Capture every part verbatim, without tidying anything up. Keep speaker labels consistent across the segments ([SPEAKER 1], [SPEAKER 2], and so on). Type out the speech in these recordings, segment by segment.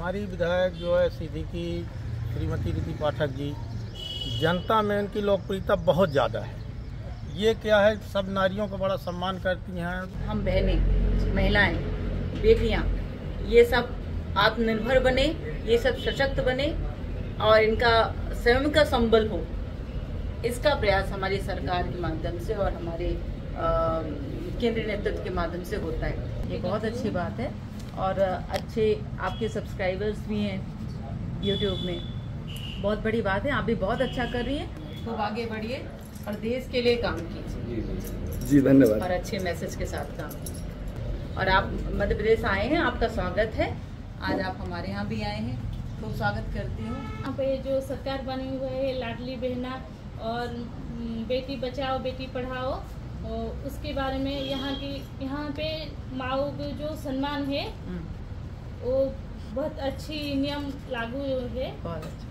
[SPEAKER 1] हमारी विधायक जो है सिद्दीकी श्रीमती रिति पाठक जी, जनता में इनकी लोकप्रियता बहुत ज़्यादा है। ये क्या है, सब नारियों का बड़ा सम्मान करती हैं।
[SPEAKER 2] हम बहनें, महिलाएं, बेटियां, ये सब आत्मनिर्भर बने, ये सब सशक्त बने और इनका स्वयं का संबल हो, इसका प्रयास हमारी सरकार के माध्यम से और हमारे केंद्रीय नेतृत्व के माध्यम से होता है। ये बहुत अच्छी बात है और अच्छे आपके सब्सक्राइबर्स भी हैं यूट्यूब में, बहुत बड़ी बात है। आप भी बहुत अच्छा कर रही हैं, खूब आगे बढ़िए और देश के लिए काम कीजिए।
[SPEAKER 3] जी धन्यवाद।
[SPEAKER 2] और अच्छे मैसेज के साथ काम कीजिए। और आप मध्य प्रदेश आए हैं, आपका स्वागत है। आज आप हमारे यहाँ भी आए हैं, खूब स्वागत करती हूँ।
[SPEAKER 4] यहाँ पे जो सरकार बनी हुई है लाडली बहना और बेटी बचाओ बेटी पढ़ाओ, और उसके बारे में यहाँ की यहाँ पे माओ को जो सम्मान है वो बहुत अच्छी नियम लागू है।
[SPEAKER 2] बहुत अच्छा।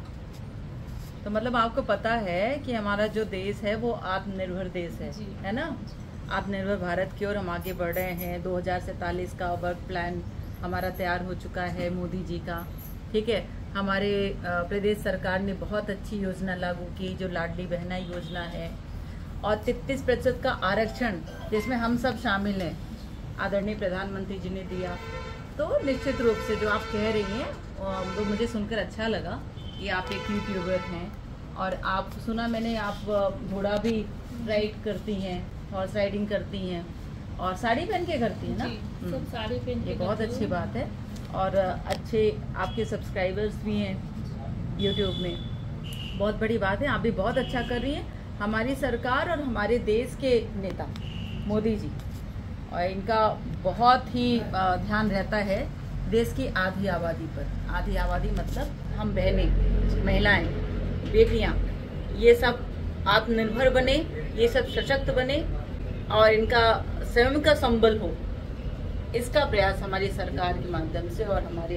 [SPEAKER 2] तो मतलब आपको पता है कि हमारा जो देश है वो आत्मनिर्भर देश है, है ना? आत्मनिर्भर भारत की ओर हम आगे बढ़ रहे हैं। दो हज़ार सैंतालीस का वर्क प्लान हमारा तैयार हो चुका है मोदी जी का, ठीक है। हमारे प्रदेश सरकार ने बहुत अच्छी योजना लागू की जो लाडली बहना योजना है, और तैंतीस प्रतिशत का आरक्षण जिसमें हम सब शामिल हैं, आदरणीय प्रधानमंत्री जी ने दिया। तो निश्चित रूप से जो आप कह रही हैं वो मुझे सुनकर अच्छा लगा कि आप एक यूट्यूबर हैं और आप सुना मैंने आप घोड़ा भी राइड करती हैं, हॉर्स राइडिंग करती हैं और साड़ी पहन के करती हैं ना?
[SPEAKER 4] सब साड़ी पहन के।
[SPEAKER 2] ये बहुत अच्छी बात है और अच्छे आपके सब्सक्राइबर्स भी हैं यूट्यूब में, बहुत बड़ी बात है। आप भी बहुत अच्छा कर रही हैं। हमारी सरकार और हमारे देश के नेता मोदी जी, और इनका बहुत ही ध्यान रहता है देश की आधी आबादी पर। आधी आबादी मतलब हम बहनें, महिलाएं, बेटियां, ये सब आत्मनिर्भर बने, ये सब सशक्त बने और इनका स्वयं का संबल हो, इसका प्रयास हमारी सरकार के माध्यम से और हमारे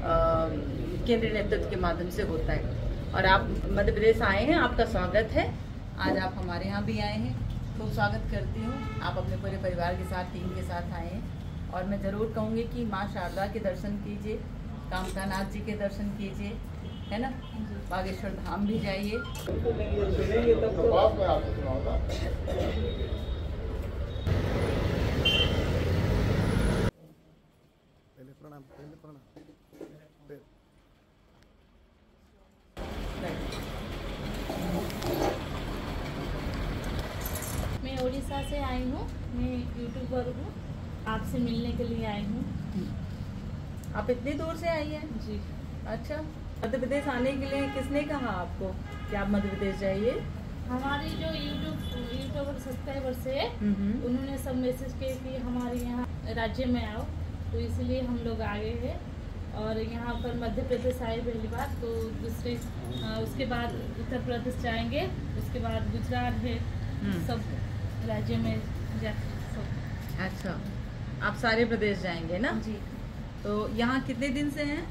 [SPEAKER 2] केंद्रीय नेतृत्व के माध्यम से होता है। और आप मध्य प्रदेश आए हैं, आपका स्वागत है। आज आप हमारे यहाँ भी आए हैं, खूब स्वागत करती हूँ। आप अपने पूरे परिवार के साथ, टीम के साथ आए हैं और मैं ज़रूर कहूँगी कि माँ शारदा के दर्शन कीजिए, कामकानाथ जी के दर्शन कीजिए, है ना? बागेश्वर धाम भी जाइए।
[SPEAKER 3] प्रणाम, पहले प्रणाम।
[SPEAKER 4] मैं उड़ीसा से आई हूँ, मैं यूट्यूबर हूँ, आपसे मिलने के लिए आई हूँ।
[SPEAKER 2] आप इतनी दूर से आई हैं?
[SPEAKER 4] जी।
[SPEAKER 2] अच्छा, मध्य प्रदेश आने के लिए किसने कहा आपको कि आप मध्य प्रदेश जाइए?
[SPEAKER 4] हमारी जो यूट्यूब यूट्यूबर सब्सक्राइबर्स है उन्होंने सब मैसेज किए कि हमारे यहाँ राज्य में आओ, तो इसलिए हम लोग आ गए हैं। और यहाँ पर मध्य प्रदेश आए पहली बार, तो दूसरे उसके बाद उत्तर प्रदेश जाएंगे, उसके बाद गुजरात है, सब राज्य में जा सब।
[SPEAKER 2] अच्छा, आप सारे प्रदेश जाएंगे ना?
[SPEAKER 4] जी।
[SPEAKER 2] तो यहाँ कितने दिन से हैं?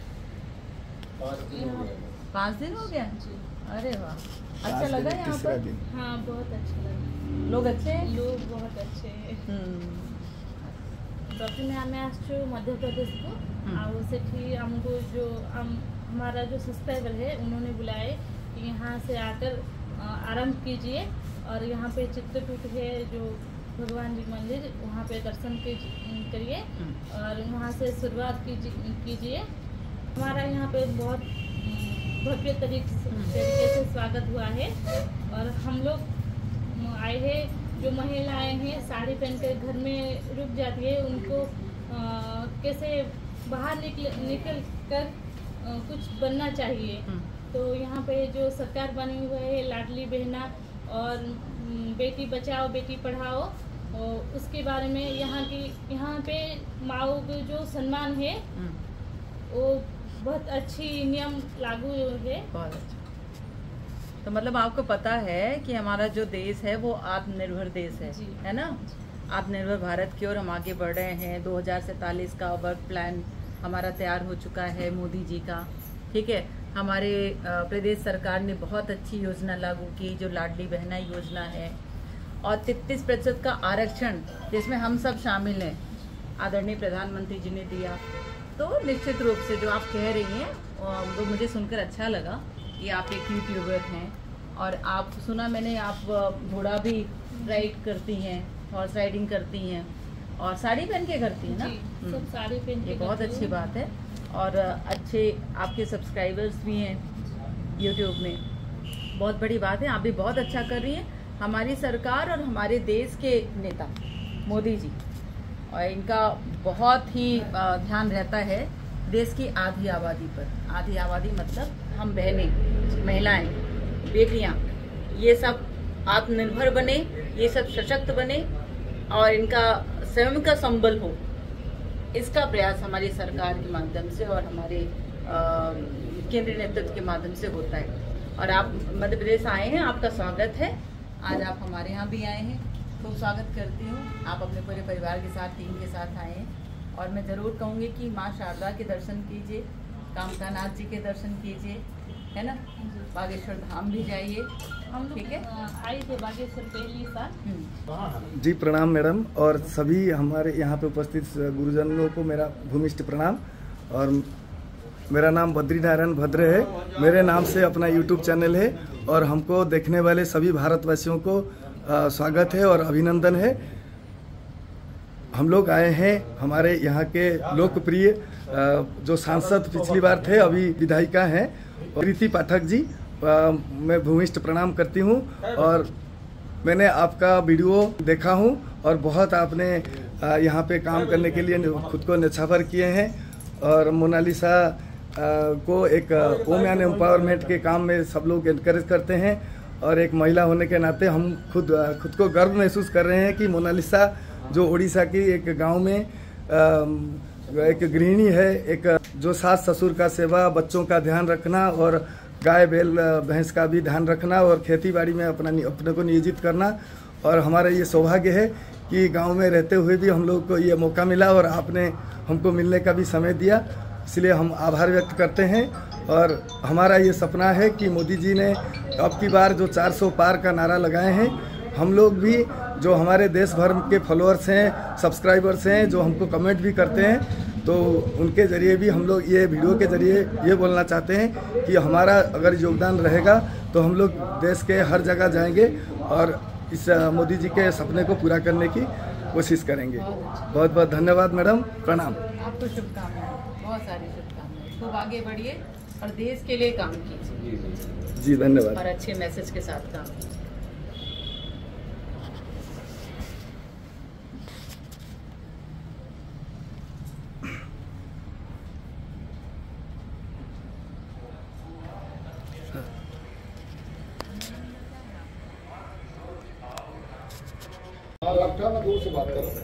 [SPEAKER 2] पाँच दिन हो गया?
[SPEAKER 4] जी।
[SPEAKER 2] अरे वाह, अच्छा लगा यहाँ पर?
[SPEAKER 4] हाँ, बहुत अच्छा लगा।
[SPEAKER 2] लोग अच्छे हैं?
[SPEAKER 4] लोग बहुत अच्छे हैं। प्रथमे आमे आसचु मध्य प्रदेश को, और सेठी हमको जो हम हमारा जो सब्सक्राइबर है उन्होंने बुलाए कि यहाँ से आकर आरंभ कीजिए और यहाँ पे चित्रकूट है जो भगवान जी मंदिर, वहाँ पे दर्शन करिए और वहाँ से शुरुआत कीजिए। हमारा यहाँ पे बहुत भव्य तरीके से स्वागत हुआ है और हम लोग आए हैं, जो महिलाएं हैं साड़ी पहन कर घर में रुक जाती है, उनको आ, कैसे बाहर निकल निकल कर आ, कुछ बनना चाहिए। तो यहाँ पे जो सरकार बनी हुई है लाडली बहना और बेटी बचाओ बेटी पढ़ाओ, और उसके बारे में यहाँ की यहाँ पे माओ को जो सम्मान है वो बहुत अच्छी नियम लागू है।
[SPEAKER 2] बहुत अच्छा। तो मतलब आपको पता है कि हमारा जो देश है वो आत्मनिर्भर देश है, है ना? आत्मनिर्भर भारत की ओर हम आगे बढ़ रहे हैं। दो हज़ार सैंतालीस का वर्क प्लान हमारा तैयार हो चुका है मोदी जी का, ठीक है। हमारे प्रदेश सरकार ने बहुत अच्छी योजना लागू की जो लाडली बहना योजना है, और तैंतीस प्रतिशत का आरक्षण जिसमें हम सब शामिल हैं, आदरणीय प्रधानमंत्री जी ने दिया। तो निश्चित रूप से जो आप कह रही हैं वो मुझे सुनकर अच्छा लगा कि आप एक यूट्यूबर हैं और आप सुना मैंने आप घोड़ा भी राइड करती हैं, हॉर्स राइडिंग करती हैं और साड़ी पहन के करती हैं ना।
[SPEAKER 4] जी, सब साड़ी पहन के
[SPEAKER 2] ये बहुत
[SPEAKER 4] करती
[SPEAKER 2] अच्छी
[SPEAKER 4] हूँ।
[SPEAKER 2] बात है और अच्छे आपके सब्सक्राइबर्स भी हैं यूट्यूब में, बहुत बड़ी बात है। आप भी बहुत अच्छा कर रही हैं। हमारी सरकार और हमारे देश के नेता मोदी जी और इनका बहुत ही ध्यान रहता है देश की आधी आबादी पर। आधी आबादी मतलब हम बहनें, महिलाएं, बेटियां, ये सब आत्मनिर्भर बने, ये सब सशक्त बने और इनका स्वयं का संबल हो, इसका प्रयास हमारी सरकार के माध्यम से और हमारे केंद्रीय नेतृत्व के माध्यम से होता है। और आप मध्य प्रदेश आए हैं, आपका स्वागत है। आज आप हमारे यहाँ भी आए हैं, खूब स्वागत करती हूँ। आप अपने पूरे परिवार के साथ, टीम के साथ आए हैं और मैं ज़रूर कहूँगी कि माँ शारदा के दर्शन कीजिए, कामकानाथ जी के दर्शन कीजिए, है ना। बागेश्वर धाम भी जाइए,
[SPEAKER 4] हम लोग
[SPEAKER 2] ठीक है।
[SPEAKER 4] आए थे बागेश्वर पहली साल।
[SPEAKER 3] जी प्रणाम मैडम, और सभी हमारे यहाँ पे उपस्थित गुरुजनों को मेरा भूमिष्ठ प्रणाम। और मेरा नाम बद्री नारायण भद्र है, मेरे नाम से अपना यूट्यूब चैनल है और हमको देखने वाले सभी भारतवासियों को आ, स्वागत है और अभिनंदन है। हम लोग आए हैं हमारे यहाँ के लोकप्रिय जो सांसद पिछली बार थे, अभी विधायिका हैं प्रीति पाठक जी, आ, मैं भूमिष्ठ प्रणाम करती हूँ। और मैंने आपका वीडियो देखा हूँ और बहुत आपने यहाँ पे काम करने के लिए खुद को न्यौछावर किए हैं और मोनालिसा को एक वुमेन एम्पावरमेंट के काम में सब लोग एनकरेज करते हैं और एक महिला होने के नाते हम खुद खुद को गर्व महसूस कर रहे हैं कि मोनालिसा जो उड़ीसा की एक गांव में एक गृहिणी है, एक जो सास ससुर का सेवा, बच्चों का ध्यान रखना और गाय बैल भैंस का भी ध्यान रखना और खेती बाड़ी में अपना अपने को नियोजित करना। और हमारा ये सौभाग्य है कि गांव में रहते हुए भी हम लोग को ये मौका मिला और आपने हमको मिलने का भी समय दिया, इसलिए हम आभार व्यक्त करते हैं। और हमारा ये सपना है कि मोदी जी ने अब की बार जो चार सौ पार का नारा लगाए हैं, हम लोग भी जो हमारे देश भर के फॉलोअर्स हैं, सब्सक्राइबर्स हैं, जो हमको कमेंट भी करते हैं, तो उनके ज़रिए भी हम लोग ये वीडियो के ज़रिए ये बोलना चाहते हैं कि हमारा अगर योगदान रहेगा तो हम लोग देश के हर जगह जाएंगे और इस मोदी जी के सपने को पूरा करने की कोशिश करेंगे। बहुत बहुत धन्यवाद मैडम, प्रणाम।
[SPEAKER 2] आपको शुभकामनाएं, बहुत सारी शुभकामनाएं। खूब आगे बढ़िए और देश के लिए काम कीजिए
[SPEAKER 3] जी धन्यवाद।
[SPEAKER 2] और अच्छे मैसेज के साथ काम कीजिए।
[SPEAKER 3] दूर से बात करो।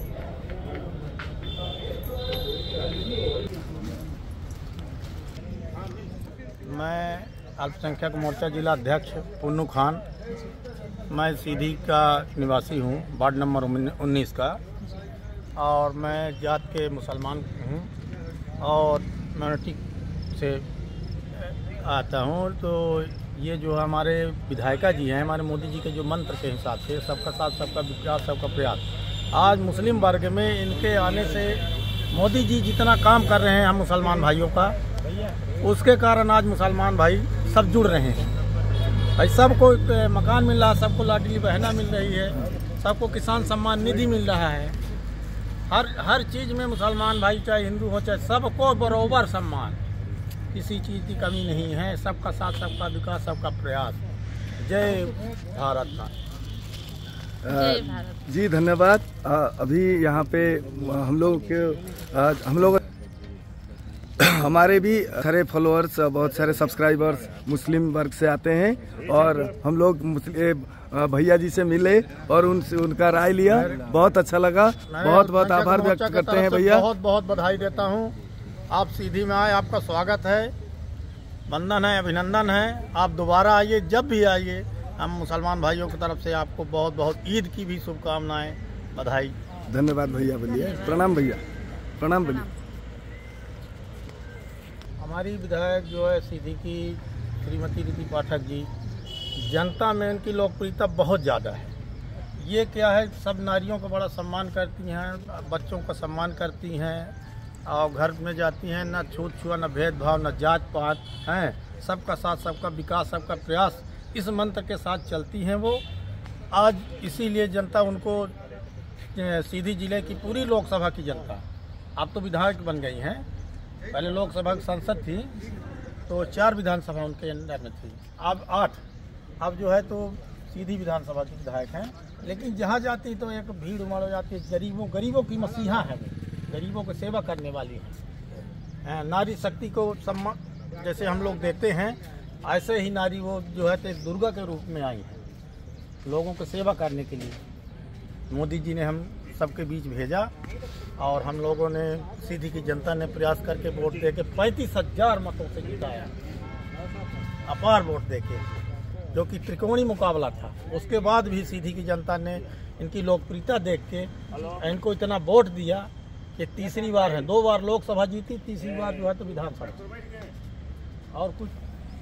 [SPEAKER 1] मैं अल्पसंख्यक मोर्चा जिला अध्यक्ष पुन्नू खान, मैं सीधी का निवासी हूँ, वार्ड नंबर उन्नीस का, और मैं जात के मुसलमान हूँ और माइनॉरिटी से आता हूँ। तो ये जो हमारे विधायिका जी हैं, हमारे मोदी जी के जो मंत्र के हिसाब से सबका साथ, सबका विकास, सबका प्रयास, आज मुस्लिम वर्ग में इनके आने से मोदी जी जितना काम कर रहे हैं हम मुसलमान भाइयों का, उसके कारण आज मुसलमान भाई सब जुड़ रहे हैं। भाई सबको मकान मिल रहा है, सबको लाडली बहना मिल रही है, सबको किसान सम्मान निधि मिल रहा है। हर हर चीज़ में मुसलमान भाई चाहे हिंदू हो चाहे सबको बराबर सम्मान, किसी चीज़ की कमी नहीं है। सबका साथ, सबका विकास, सबका प्रयास। जय भारत का
[SPEAKER 3] जी धन्यवाद। आ, अभी यहाँ पे हम लोग के हम लोग हमारे भी सारे फॉलोअर्स, बहुत सारे सब्सक्राइबर्स मुस्लिम वर्ग से आते हैं और हम लोग मुस्लिम भैया जी से मिले और उनसे उनका राय लिया, बहुत अच्छा लगा। बहुत बहुत आभार व्यक्त करते हैं भैया,
[SPEAKER 1] बहुत बहुत बधाई देता हूँ। आप सीधी में आए, आपका स्वागत है, वंदन है, अभिनंदन है। आप दोबारा आइए, जब भी आइए। हम मुसलमान भाइयों की तरफ से आपको बहुत बहुत ईद की भी शुभकामनाएं, बधाई।
[SPEAKER 3] धन्यवाद भैया, बोलिए प्रणाम भैया, प्रणाम बोलिए।
[SPEAKER 1] हमारी विधायक जो है सीधी की श्रीमती रीति पाठक जी, जनता में इनकी लोकप्रियता बहुत ज़्यादा है। ये क्या है, सब नारियों का बड़ा सम्मान करती हैं, बच्चों का सम्मान करती हैं, और घर में जाती हैं, न छूत छुआ, न भेदभाव, न जात पात हैं, सबका साथ, सबका विकास, सबका प्रयास, इस मंत्र के साथ चलती हैं वो। आज इसीलिए जनता उनको, सीधी जिले की पूरी लोकसभा की जनता, अब तो विधायक बन गई हैं, पहले लोकसभा की सांसद थी तो चार विधानसभा उनके अंदर में थी, अब आठ, अब जो है तो सीधी विधानसभा की विधायक हैं। लेकिन जहाँ जाती तो एक भीड़ उमड़ हो जाती है। गरीबों गरीबों की मसीहा है वो, गरीबों की सेवा करने वाली है। नारी शक्ति को सम्मान जैसे हम लोग देते हैं, ऐसे ही नारी वो जो है तो एक दुर्गा के रूप में आई है, लोगों की सेवा करने के लिए। मोदी जी ने हम सबके बीच भेजा और हम लोगों ने, सीधी की जनता ने प्रयास करके वोट दे के पैंतीस हजार मतों से जिताया, अपार वोट दे के, जो कि त्रिकोणीय मुकाबला था। उसके बाद भी सीधी की जनता ने इनकी लोकप्रियता देख के इनको इतना वोट दिया कि तीसरी बार है, दो बार लोकसभा जीती, तीसरी बार जो है तो विधानसभा। और कुछ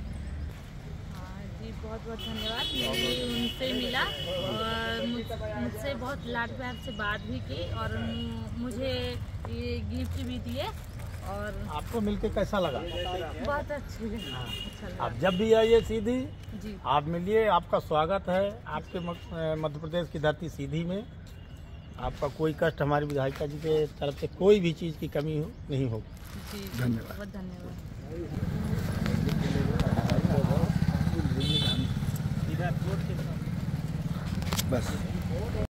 [SPEAKER 4] जी बहुत बहुत धन्यवाद। मैंने उनसे मिला और मुझ- मुझसे बहुत लाड प्यार से बात भी की और मुझे ये गिफ्ट भी दिए और
[SPEAKER 1] आपको मिलके कैसा लगा?
[SPEAKER 4] बहुत अच्छी अच्छा लगा।
[SPEAKER 1] आप जब भी आइए सीधी,
[SPEAKER 4] जी
[SPEAKER 1] आप मिलिए, आपका स्वागत है आपके मध्य प्रदेश की धरती सीधी में। आपका कोई कष्ट हमारी विधायिका जी के तरफ से कोई भी चीज़ की कमी हो, नहीं होगी।
[SPEAKER 4] जी
[SPEAKER 3] धन्यवाद।
[SPEAKER 4] बहुत धन्यवाद।
[SPEAKER 3] बस।